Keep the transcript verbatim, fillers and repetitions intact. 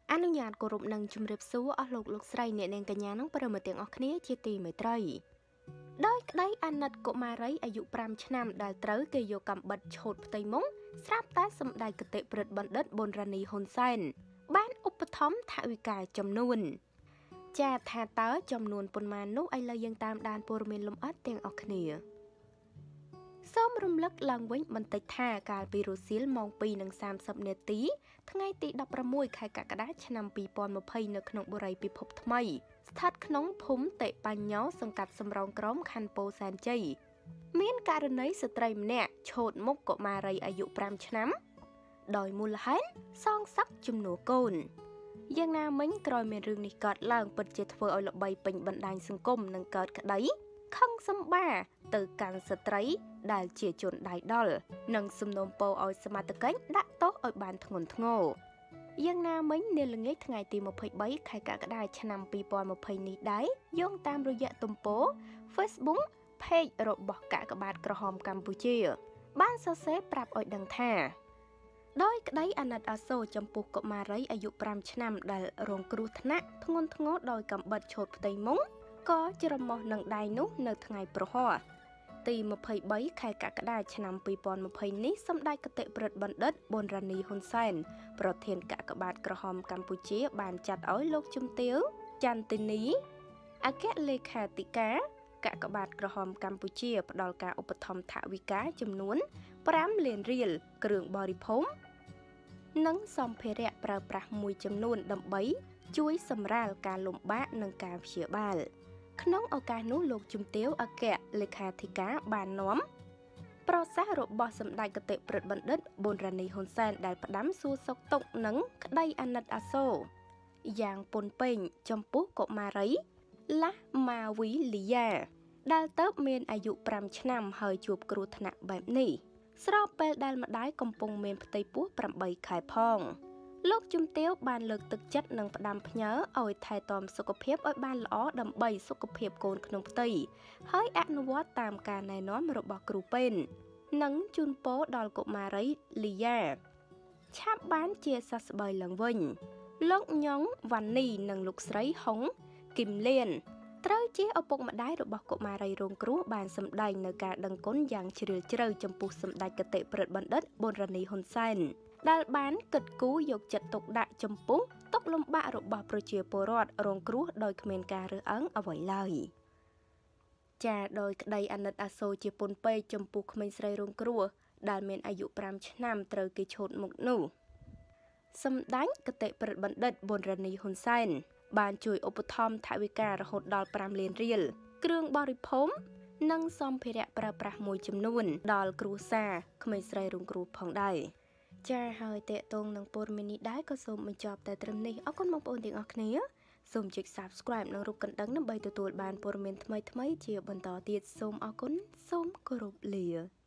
អនុញ្ញាតគោរពនឹងជំរាបសួរអស់លោកលោកស្រីអ្នកនាងកញ្ញានិងប្រិយមិត្តទាំងអស់គ្នាជាទីមេត្រីដោយក្តីអាណិតកុមារីអាយុប្រាំឆ្នាំដែលត្រូវគេយកកាំបិតឆូតផ្ទៃមុខស្រាប់តែសម្ដេចគតិប្រិទ្ធបណ្ឌិតប៊ុនរ៉ានីហ៊ុនសែនបានឧបត្ថម្ភថវិកាចំនួនចាថាតើចំនួនប៉ុន្មាននោះឥឡូវយើងតាមដានព័ត៌មានលម្អិតទាំងអស់គ្នាសូមរំលឹកឡើងវិញបន្តិចថាកាលពីរសៀលម៉ោងពីរនិងសាមសិបនាទីថ្ងៃទីដប់ប្រាំមួយខែកក្កដាឆ្នាំពីរពាន់ម្ភៃនៅក្នុងបុរីពិភពថ្មីស្ថិតក្នុងភូមិតេបញ្ញោសង្កាត់សំរោងក្រមខណ្ឌពោធិ៍សែនជ័យមានករណីស្ត្រីម្នាក់ឆូតមុខកុមារីអាយុប្រាំឆ្នាំដោយមូលហេតុសងសឹកជំនួសកូនយ៉ាងណាមិញក្រោយមានរឿងនេះកើតឡើងពិតជាធ្វើឲ្យល្បីពេញបណ្ដាញសង្គមនិងកើតក្តីខឹងសម្បាទៅកាន់ស្ត្រីដែលជាជនដៃដល់និងសំណូមពរឲ្យសមត្ថកិច្ចដាក់ទោសឲ្យបានធ្ងន់ធ្ងរយ៉ាងណាមិញនាល្ងាចថ្ងៃទីម្ភៃបីខែកក្កដាឆ្នាំពីរពាន់ម្ភៃនេះដែរយោងតាមរយៈទំព័រ Facebook Page របស់កាកបាទក្រហមកម្ពុជាបានសរសេរប្រាប់ឲ្យដឹងថាដោយក្តីអាណិតអាសូរចំពោះកុមារីអាយុប្រាំឆ្នាំដែលរងគ្រោះថ្នាក់ធ្ងន់ធ្ងរដោយកាំបិតឆូតផ្ទៃមុខក៏ច្រមុះនឹងដៃនោះនៅថ្ងៃប្រហ័សទីម្ភៃបីខែកក្កដាឆ្នាំពីរពាន់ម្ភៃនេះសម្ដេចគតិប្រិទ្ធបណ្ឌិតប៊ុនរ៉ានីហ៊ុនសែនប្រធានកាកបាទក្រហមកម្ពុជាបានចាត់ឲ្យលោកជំទាវចន្ទនីអគ្គលេខាធិការកាកបាទក្រហមកម្ពុជាផ្ដល់ការឧបត្ថម្ភថវិកាចំនួនប្រាំលានរៀលគ្រឿងបរិភោគនិងសម្ភារៈប្រើប្រាស់មួយចំនួនដើម្បីជួយសម្រាលការលំបាកនិងការព្យាបាលក្នុងឱកាសនោះលោកជំទាវអគ្គលេខាធិការបាននាំប្រសាសន៍របស់សម្ដេចគតិប្រិទ្ធបណ្ឌិតប៊ុនរ៉ានីហ៊ុនសែនដែលផ្ដាំសួរសុខទុក្ខនិងក្តីអាណិតអាសូរយ៉ាងពន់ពេញចំពោះកុមារីឡាស់ម៉ាវីលីយ៉ាដែលទៅមានអាយុប្រាំឆ្នាំហើយជួបគ្រោះថ្នាក់បែបនេះស្របពេលដែលម្ដាយកំពុងមានផ្ទៃពោះប្រាំបីខែផងលោកជំទាវបានលើកទឹកចិត្តនិងផ្ដាំផ្ញើឲ្យថែទាំសុខភាពឲ្យបានល្អដើម្បីសុខភាពកូនក្នុងផ្ទៃហើយអនុវត្តតាមការណែនាំរបស់គ្រូពេទ្យនិងជូនពរដល់កុមារីលីយ៉ាឆាប់បានជាសះស្បើយឡើងវិញលោកញ៉ុងវ៉ាន់នីនិងលោកស្រីហុងគឹមលៀនត្រូវជាឪពុកម្ដាយរបស់កុមារីរងគ្រោះបានសម្ដែងនៅការដឹងគុណយ៉ាងជ្រាលជ្រៅចំពោះសម្ដេចគតិប្រិទ្ធបណ្ឌិតប៊ុនរ៉ានីហ៊ុនសែនដែលបានគិតគូរយកចិត្តទុកដាក់ចំពោះទុក្ខលំបាករបស់ប្រជាពលរដ្ឋរងគ្រោះដោយគ្មានការរើសអើងអ្វីឡើយចាដោយក្តីអាណិតអាសូរជាពន់ពេកចំពោះក្មេងស្រីរងគ្រោះដែលមានអាយុប្រាំឆ្នាំត្រូវគេឆូតមុខនោះសម្ដេចគតិប្រិទ្ធបណ្ឌិតប៊ុនរ៉ានីហ៊ុនសែនបានជួយឧបត្ថម្ភថវិការហូតដល់ប្រាំលានរៀលគ្រឿងបរិភោគនិងសម្ភារៈប្រើប្រាស់មួយចំនួនដល់គ្រួសារក្មេងស្រីរងគ្រោះផងដែរចាហើយតេតងនឹងព័ត៌មាននេះដែរក៏សូមបញ្ចប់តែត្រឹមនេះអរគុណបងប្អូនទាំងអស់គ្នាសូមចុច Subscribe និងរូបកណ្ដឹងដើម្បីទទួលបានព័ត៌មានថ្មីៗជាបន្តទៀតសូមអរគុណសូមគោរពលា